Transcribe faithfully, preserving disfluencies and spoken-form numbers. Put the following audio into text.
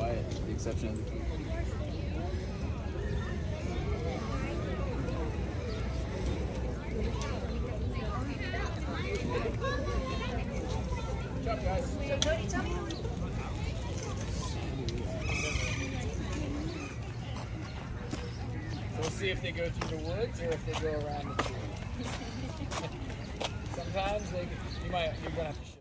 quiet, with the exception of the key. Good job, guys. So, Cody, tell me. We'll see if they go through the woods or if they go around the tree. Sometimes they, you might, you're gonna have to.